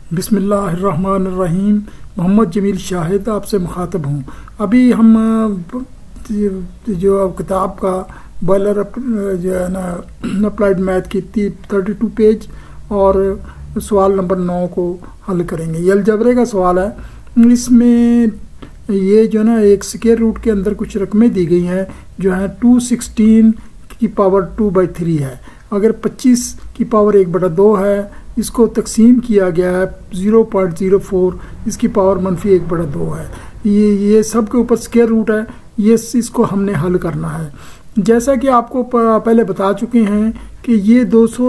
बिस्मिल्लाहिर्रहमानिर्रहीम। मोहम्मद जमील शाहिद आपसे मुखातब हूँ। अभी हम जो किताब का बॉयलर जो है ना अप्लाइड मैथ की 32 पेज और सवाल नंबर 9 को हल करेंगे। ये अलजबरे का सवाल है। इसमें ये जो ना एक स्क्वायर रूट के अंदर कुछ रकमें दी गई हैं जो है 216 की पावर 2/3 है। अगर 25 की पावर 1/2 है, इसको तकसीम किया गया है 0.04, इसकी पावर -1/2 है। ये सब के ऊपर स्क्वायर रूट है। ये इसको हमने हल करना है। जैसा कि आपको पहले बता चुके हैं कि ये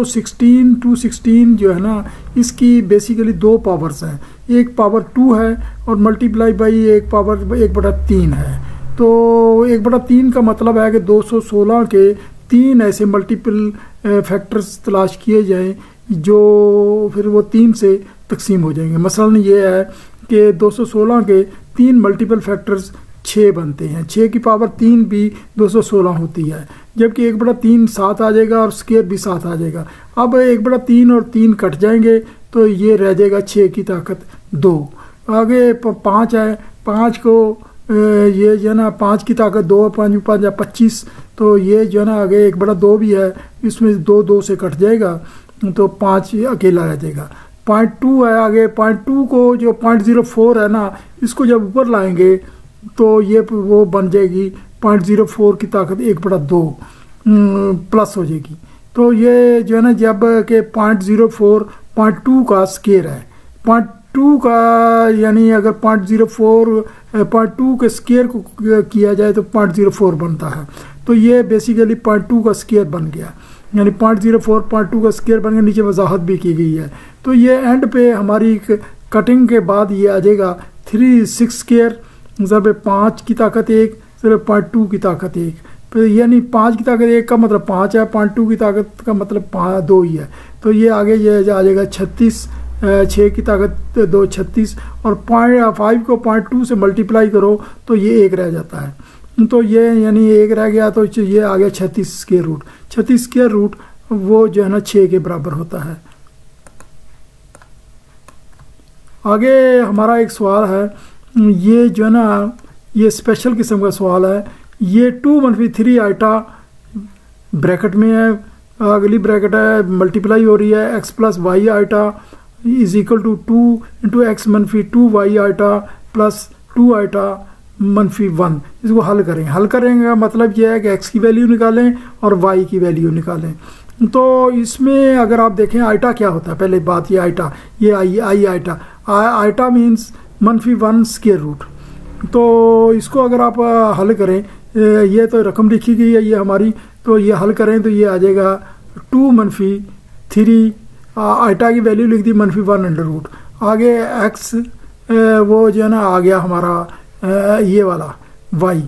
216 जो है ना, इसकी बेसिकली दो पावर्स हैं। एक पावर 2 है और मल्टीप्लाई बाई एक पावर 1/3 है। तो 1/3 का मतलब है कि 216 के 3 ऐसे मल्टीपल फैक्टर्स तलाश किए जाएं जो फिर वो 3 से तकसीम हो जाएंगे। मसलन ये है कि 216 के 3 मल्टीपल फैक्टर्स 6 बनते हैं। 6 की पावर 3 भी 216 होती है, जबकि 1/3 7 आ जाएगा और स्क्वायर भी 7 आ जाएगा। अब 1/3 और 3 कट जाएंगे तो ये रह जाएगा 6 की ताकत 2। आगे 5 है। 5 को ये जो है ना 5 की ताकत 2, 5 5 या 25, तो ये जो है ना आगे 1/2 भी है, इसमें 2 से कट जाएगा तो 5 अकेला रह जाएगा। 0.2 है। आगे 0.2 को जो 0.04 है ना, इसको जब ऊपर लाएंगे तो ये वो बन जाएगी 0.04 की ताकत 1/2 प्लस हो जाएगी। तो ये जो है ना जब के 0.04 0.2 का स्क्वायर है। 0.2 का यानी अगर 0.2 के स्क्वायर को किया जाए तो 0.04 बनता है। तो ये बेसिकली 0.2 का स्क्वायर बन गया, यानी 0.04 0.2 का स्क्वायर बन गया। नीचे वजाहत भी की गई है। तो ये एंड पे हमारी कटिंग के बाद ये आ जाएगा 3 स्क्वायर ज़रब 5 की ताकत 1 ज़रब 0.2 की ताकत 1। यानी 5 की ताकत 1 का मतलब 5 है, 0.2 की ताकत का मतलब 2 ही है। तो ये आगे ये आ जाएगा 36। 6 की ताकत 2 36 और 5 को 0.2 से मल्टीप्लाई करो तो ये 1 रह जाता है। तो ये यानी 1 रह गया तो ये आ गया 36 स्क्वायर रूट। 36 स्क्वायर रूट वो जो है ना 6 के बराबर होता है। आगे हमारा एक सवाल है, ये जो है ना ये स्पेशल किस्म का सवाल है। ये 2-3 आइटा ब्रैकेट में है, अगली ब्रैकेट है मल्टीप्लाई हो रही है x + y iota is equal to 2 × x - 2y iota plus 2 iota -1। इसको हल करेंगे। हल करेंगे का मतलब यह है कि x की वैल्यू निकालें और y की वैल्यू निकालें। तो इसमें अगर आप देखें आइटा क्या होता है, पहले बात ये आइटा, ये I iota. Iota means -1 square root. तो इसको अगर आप हल करें, ये तो रकम लिखी गई है ये हमारी, तो ये हल करें तो ये आ जाएगा 2 - 3 आइटा की वैल्यू लिख दी -1 √ आगे x वो जो है ना आ गया हमारा ये वाला y,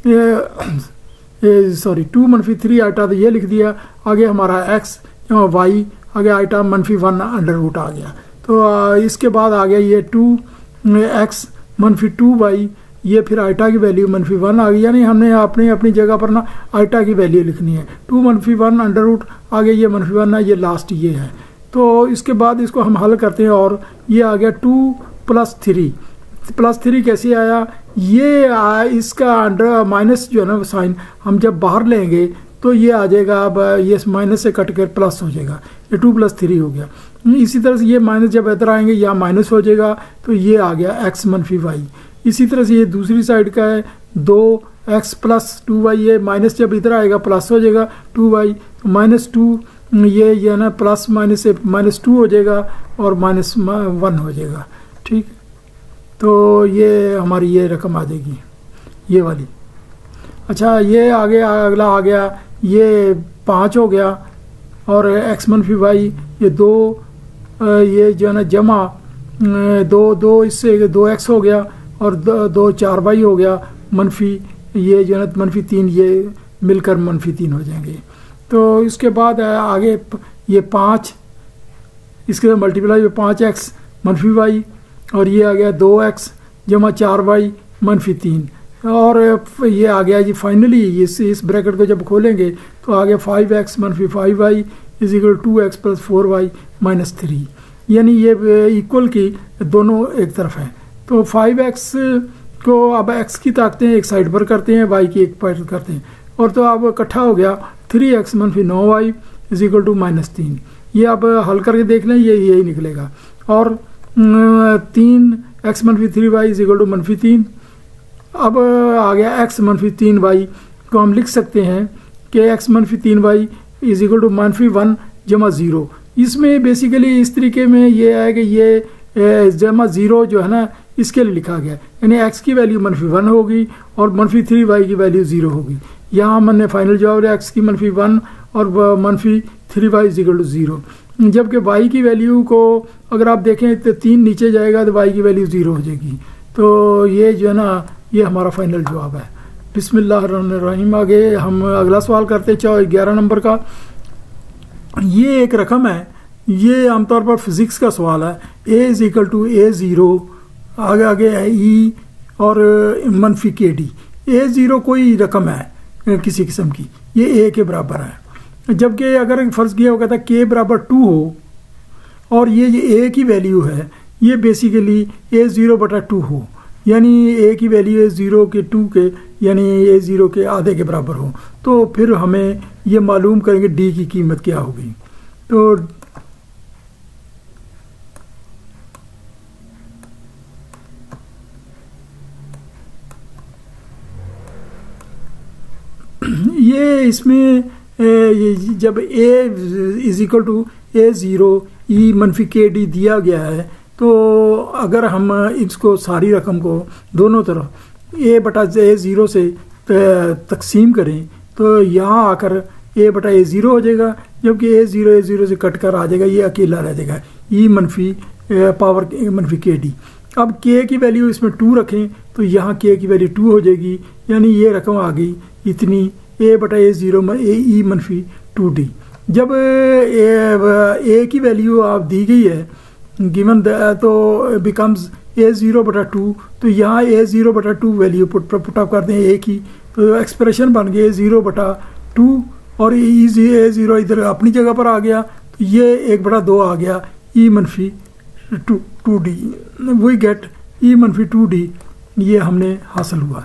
सॉरी 2 - 3 आइटा तो ये लिख दिया। आगे हमारा x y आगे आइटा -1 आ गया। तो इसके बाद आ गया ये 2x - 2y, ये फिर आइटा की वैल्यू -1 आ गई। यानी हमने अपनी जगह पर ना आइटा की वैल्यू लिखनी है। 2 - 1 आगे ये -1 है, ये लास्ट ये है। तो इसके बाद इसको हम हल करते हैं और ये आ गया 2 + 3 कैसे आया, ये इसका अंडर माइनस जो है ना साइन हम जब बाहर लेंगे तो ये आ जाएगा, अब ये माइनस से कट कर प्लस हो जाएगा, ये 2 + 3 हो गया। इसी तरह से ये माइनस जब इधर आएंगे यहाँ माइनस हो जाएगा तो ये आ गया x - y। इसी तरह से ये दूसरी साइड का है 2x + 2y, ये माइनस जब इधर आएगा प्लस हो जाएगा 2y, -2 ये ना प्लस माइनस से -2 हो जाएगा और -1 हो जाएगा। ठीक, तो ये हमारी ये रकम आ जाएगी ये वाली। अच्छा, ये आगे अगला आ गया, ये 5 हो गया और x - y ये 2, ये जो है ना जमा 2 इससे 2x हो गया और 2 4y हो गया, मनफी ये जो है ना -3, ये मिलकर -3 हो जाएंगे। तो इसके बाद आगे ये 5, इसके मल्टीप्लाई 5x - y और ये आ गया 2x जमा 4y -3 और ये आ गया जी फाइनली इस ब्रैकेट को जब खोलेंगे तो आ गया 5x - 5y = 2x + 4y - 3। यानी ये इक्वल की दोनों एक तरफ है। तो 5x को अब x की ताकतें एक साइड पर करते हैं, y की एक पर करते हैं, और तो अब इकट्ठा हो गया 3x - 9y = -3। ये अब हल करके देख लें, ये यही निकलेगा। और 3x - 3y = -3। अब आ गया x - 3y को हम लिख सकते हैं कि x - 3y = -1 = 0। इसमें बेसिकली इस तरीके में ये है कि ये जमा 0 जो है ना इसके लिए लिखा गया, यानी x की वैल्यू -1 होगी और -3y की वैल्यू 0 होगी। यहाँ हमने फाइनल जवाब लिया x की -1 और -3y = 0। जबकि y की वैल्यू को अगर आप देखें तो 3 नीचे जाएगा तो y की वैल्यू 0 हो जाएगी। तो ये जो है ना ये हमारा फाइनल जवाब है। बिस्मिल्लाहिर्रहमानिर्रहीम। आगे हम अगला सवाल करते हैं 11 नंबर का। ये एक रकम है, ये आमतौर पर फिजिक्स का सवाल है। a = a0, आगे है e और -kd। a0 कोई रकम है किसी किस्म की, ये a के बराबर है। जबकि अगर फर्ज किया हो कहता है k = 2 हो और ये a की वैल्यू है, ये बेसिकली a0/2 हो, यानी a की वैल्यू a0 के 2 के यानी a0 के आधे के बराबर हो, तो फिर हमें ये मालूम करेंगे d की कीमत क्या होगी। तो ये इसमें जब a = a0 e - kd दिया गया है, तो अगर हम इसको सारी रकम को दोनों तरफ a/a0 से तकसीम करें तो यहाँ आकर a/a0 हो जाएगा, जबकि a0 से कट कर आ जाएगा, ये अकेला रह जाएगा e -kd। अब k की वैल्यू इसमें 2 रखें तो यहाँ k की वैल्यू 2 हो जाएगी, यानी ये रकम आ गई इतनी a/a0 में e -2d। जब a की वैल्यू आप दी गई है गिवन तो बिकम्स a0/2, तो यहाँ a0/2 वैल्यू पुट अप करते हैं a की, तो एक्सप्रेशन बन गई a0/2 और a0 इधर अपनी जगह पर आ गया, तो ये 1/2 आ गया e -2d। We get e -2d, ये हमने हासिल हुआ।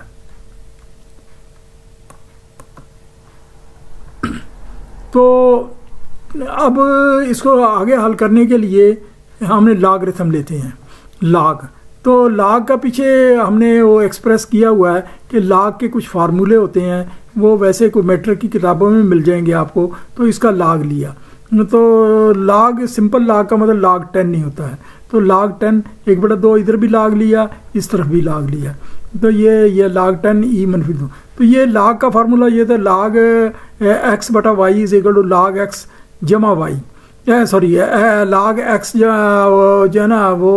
तो अब इसको आगे हल करने के लिए हमने लॉगरिथम लेते हैं, लॉग। तो लॉग का पीछे हमने वो एक्सप्रेस किया हुआ है कि लॉग के कुछ फार्मूले होते हैं, वो वैसे कोई मैट्रिक की किताबों में मिल जाएंगे आपको, तो इसका लॉग लिया। तो लॉग सिंपल लॉग का मतलब log 10 नहीं होता है, तो log 10 1/2 इधर भी log लिया, इस तरफ भी log लिया, तो ये log 10 e -2। तो ये log का फार्मूला ये था log x/y = log x जमा y, सॉरी log x जो है ना वो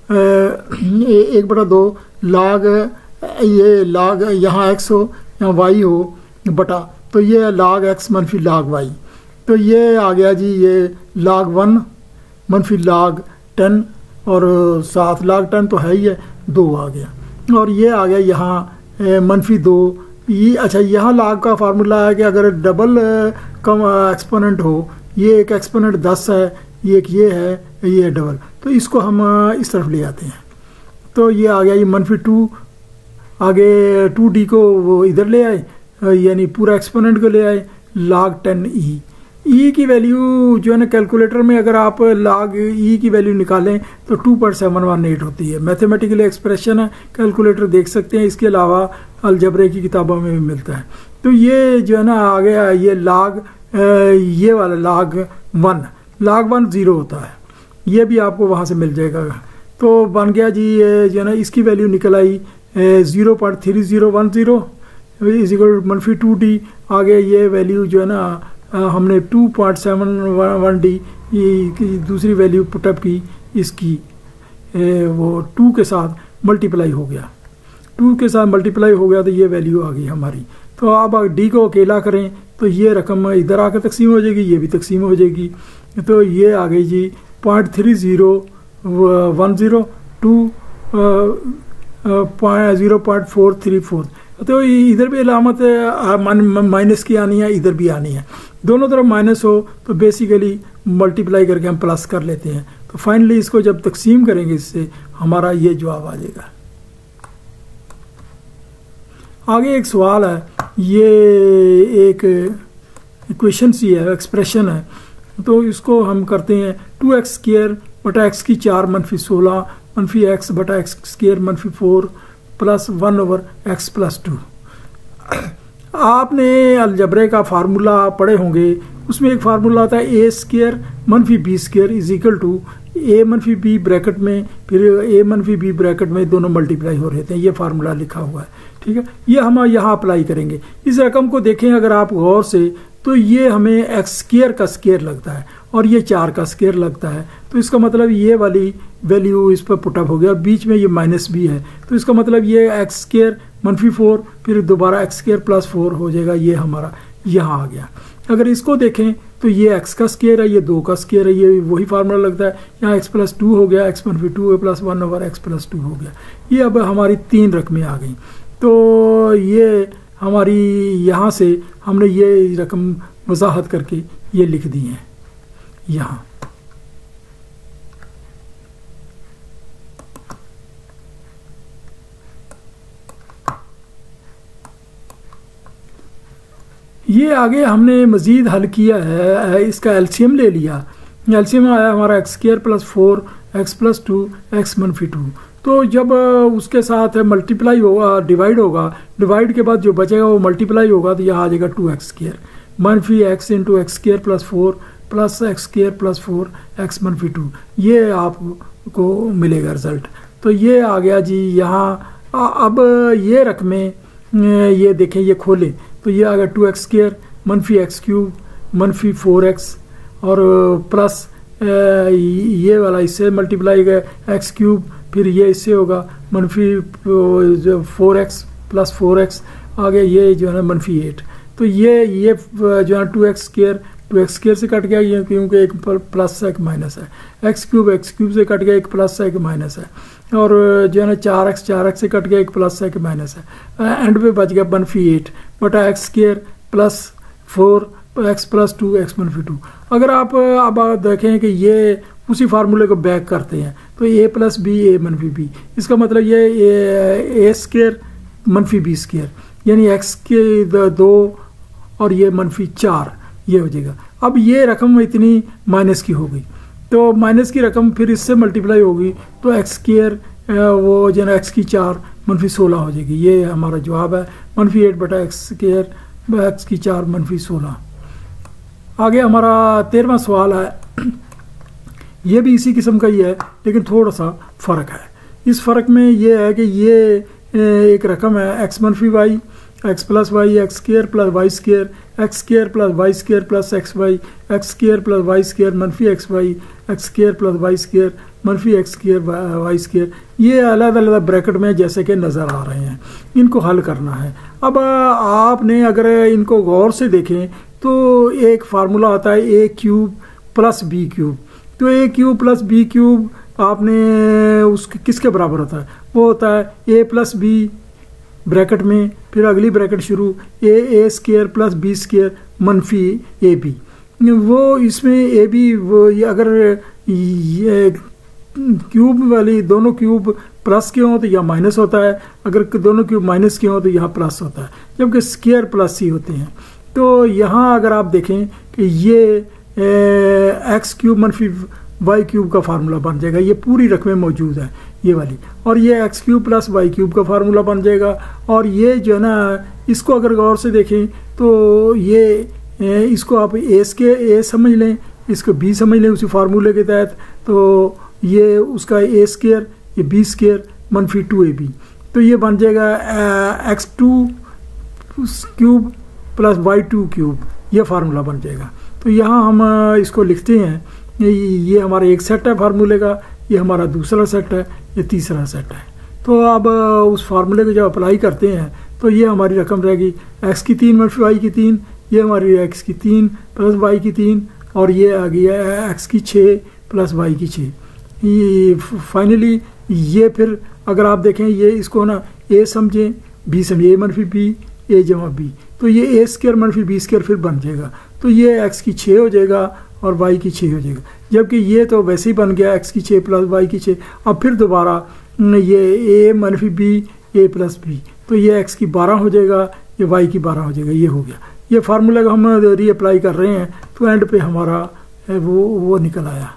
1/2 log, ये log यहाँ x हो यहाँ y हो बटा, तो ये log x - log y, तो ये आ गया जी ये log 1 - log 10 और साथ log 10 तो है ही है, 2 आ गया। और ये आ गया यहाँ -2। ये अच्छा, यहाँ log का फार्मूला है कि अगर डबल कम एक्सपोनेंट हो, ये एक एक्सपोनेंट 10 है, ये एक ये है, ये डबल, तो इसको हम इस तरफ ले आते हैं। तो ये आ गया ये -2, आगे 2d को वो इधर ले आए, यानी पूरा एक्सपोनेंट को ले आए, log 10e। ई की वैल्यू जो है ना कैलकुलेटर में अगर आप log ई की वैल्यू निकालें तो 2.718 होती है। मैथमेटिकल एक्सप्रेशन है, कैलकुलेटर देख सकते हैं, इसके अलावा अलजबरे की किताबों में भी मिलता है। तो ये जो है ना आ गया ये log, ये वाला log 1 0 होता है, ये भी आपको वहाँ से मिल जाएगा। तो बन गया जी ये जो है ना इसकी वैल्यू निकल आई 0.3010 = -2d। आगे ये वैल्यू जो है ना हमने 2.711d की दूसरी वैल्यू पुटअप की, इसकी वो 2 के साथ मल्टीप्लाई हो गया, 2 के साथ मल्टीप्लाई हो गया, तो ये वैल्यू आ गई हमारी। तो अब डी को अकेला करें तो ये रकम इधर आकर तकसीम हो जाएगी, ये भी तकसीम हो जाएगी, तो ये आ गई जी 0.3010 2 0.434। तो इधर भी अलामत माइनस की आनी है, इधर भी आनी है, दोनों तरफ माइनस हो तो बेसिकली मल्टीप्लाई करके हम प्लस कर लेते हैं, तो फाइनली इसको जब तकसीम करेंगे इससे हमारा ये जवाब आ जाएगा। आगे एक सवाल है, ये एक इक्वेशन सी है, एक्सप्रेशन है, तो इसको हम करते हैं 2x² बटा x की 4 - 16 - x बटा x² - 4 प्लस 1/x + 2। आपने अलजबरे का फार्मूला पढ़े होंगे, उसमें एक फार्मूला आता है a² - b² is equal to a - b bracket में, फिर a - b ब्रैकेट में दोनों मल्टीप्लाई हो रहे थे। ये फार्मूला लिखा हुआ है, ठीक है। ये हम यहाँ अप्लाई करेंगे। इस रकम को देखें अगर आप गौर से, तो ये हमें x² का स्क्वायर लगता है और ये 4 का स्क्वायर लगता है। तो इसका मतलब ये वाली वैल्यू इस पर पुटअप हो गया और बीच में ये माइनस भी है, तो इसका मतलब ये x² - 4 फिर दोबारा x² + 4 हो जाएगा। ये हमारा यहाँ आ गया। अगर इसको देखें तो ये x का स्क्वायर है, ये 2 का स्क्वायर है, ये वही फार्मूला लगता है। यहाँ x + 2 हो गया, x - 2 + 1/x + 2 हो गया। ये अब हमारी 3 रकमें आ गई। तो ये हमारी यहाँ से हमने ये रकम वजाहत करके ये लिख दी है यहाँ। ये आगे हमने मज़ीद हल किया है, इसका एलसीएम ले लिया। एलसीएम आया हमारा x² + 4 x + 2 x - 2। तो जब उसके साथ मल्टीप्लाई होगा, डिवाइड होगा, डिवाइड के बाद जो बचेगा वो मल्टीप्लाई होगा, तो यहाँ आ जाएगा 2x² - x × x² + 4 plus x² + 4 x - 2। ये आपको मिलेगा रिजल्ट। तो ये आ गया जी यहाँ। अब ये रकमें ये देखें, ये खोलें तो ये आ गया 2x² - x³ - 4x और प्लस ये वाला इससे मल्टीप्लाई गया x³, फिर ये इससे होगा -4x + 4x आ गया, ये जो है -8। तो ये जो है 2x² से कट गया, ये क्योंकि एक प्लस है एक माइनस है। x³ से कट गया, एक प्लस है एक माइनस है। और जो है ना 4x से कट गया, एक प्लस है एक माइनस है। एंड पे बच गया 1/8 बटा x² + 4 x + 2 x - 2। अगर आप अब देखें कि ये उसी फार्मूले को बैक करते हैं तो a + b a - b, इसका मतलब ये a² - b², यानी x के 2 और ये -4 ये हो जाएगा। अब ये रकम इतनी माइनस की हो गई, तो माइनस की रकम फिर इससे मल्टीप्लाई होगी, तो x² वो जो है x की 4 - 16 हो जाएगी। ये हमारा जवाब है, -8 बटा x² x की 4 - 16। आगे हमारा 13वां सवाल है। ये भी इसी किस्म का ही है, लेकिन थोड़ा सा फ़र्क है। इस फ़र्क में ये है कि ये एक रकम है x - y x + y x² + y² x² + y² + xy x² + y² - xy x² + y² - x² y²। ये अलग अलग ब्रैकेट में जैसे कि नज़र आ रहे हैं, इनको हल करना है। अब आपने अगर इनको गौर से देखें तो एक फार्मूला आता है a³ + b³। तो a³ + b³ आपने उसके किसके बराबर होता है? वो होता है a + b ब्रैकेट में, फिर अगली ब्रैकेट शुरू a² + b² - ab। वो इसमें ab वो ये अगर ये क्यूब वाली दोनों क्यूब प्लस के हों तो यहाँ माइनस होता है, अगर दोनों क्यूब माइनस के हों तो यहाँ प्लस होता है, जबकि स्क्वायर प्लस ही होते हैं। तो यहाँ अगर आप देखें कि ये x³ - y³ का फार्मूला बन जाएगा। ये पूरी रकमें मौजूद है ये वाली, और ये x³ + y³ का फार्मूला बन जाएगा। और ये जो है ना, इसको अगर गौर से देखें तो ये इसको आप a समझ लें, इसको b समझ लें उसी फार्मूले के तहत। तो ये उसका a², ये b² - 2ab। तो ये बन जाएगा x² + y² ये फार्मूला बन जाएगा। तो यहाँ हम इसको लिखते हैं, ये हमारा एक सेट है फार्मूले का, ये हमारा दूसरा सेट है, ये तीसरा सेट है। तो अब उस फार्मूले को जब अप्लाई करते हैं तो ये हमारी रकम रहेगी x की 3 - y की 3, ये हमारी x की 3 + y की 3, और ये आ गया x की 6 + y की 6। ये फाइनली ये फिर अगर आप देखें ये इसको ना a समझें b समझें, a - b a = b, तो ये a² - b² फिर बन जाएगा। तो ये x की 6 हो जाएगा और वाई की 6 हो जाएगा, जबकि ये तो वैसे ही बन गया एक्स की 6 प्लस वाई की 6। अब फिर दोबारा ये A minus B A plus B, तो ये एक्स की 12 हो जाएगा, ये वाई की 12 हो जाएगा। ये हो गया, ये फार्मूला को हम रीअप्लाई कर रहे हैं तो एंड पे हमारा वो निकल आया।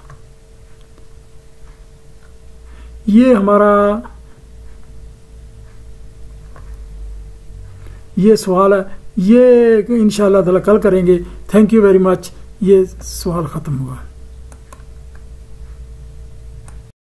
ये हमारा ये सवाल है, ये इंशाअल्लाह ताला कल करेंगे। Thank you very much. ये सवाल ख़त्म हुआ।